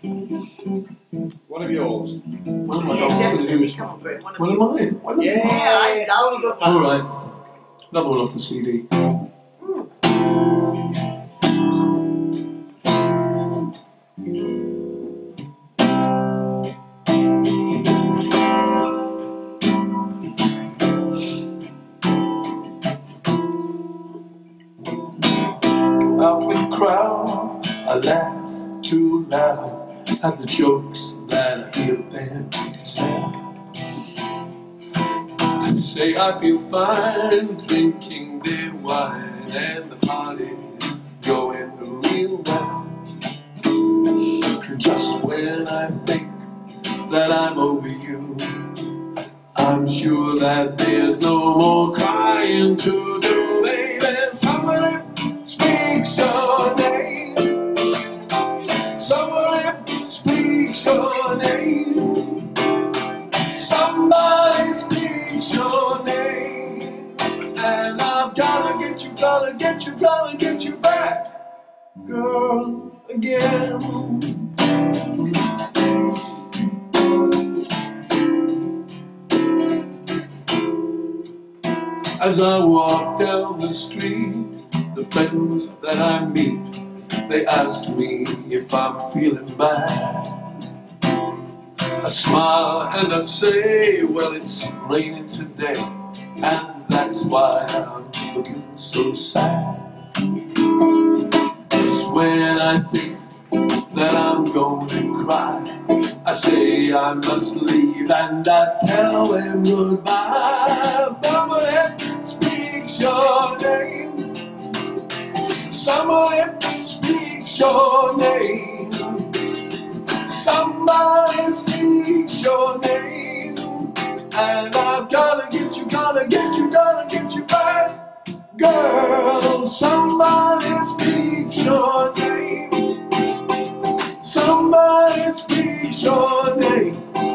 One of yours. One of my Yeah, dogs going to do definitely. this. Come on, Graham. One of mine. One of Yeah, I love you. All right. Another one off the CD. Out with the crowd, I laugh too loud at the jokes that I hear them tell. I say I feel fine drinking their wine and the party's going real well. Just when I think that I'm over you, I'm sure that there's no more crying to do, baby. Somebody speaks your name. Somebody speaks your name. Somebody speaks your name. And I've gotta get you, gotta get you, gotta get you back, girl, again. As I walk down the street, the friends that I meet, they ask me if I'm feeling bad. I smile and I say, well, it's raining today, and that's why I'm looking so sad. Just when I think that I'm going to cry, I say I must leave and I tell them goodbye. Somebody speaks your name. Somebody speaks your name. Somebody speaks your name. And I've gotta get you, gotta get you, gotta get you back, girl. Somebody speaks your name. Somebody speaks your name.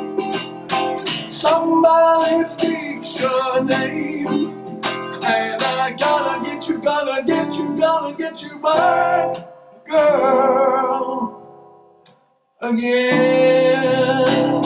Somebody speaks your name. And I gotta get you, gotta get you, gotta get you back, girl, again.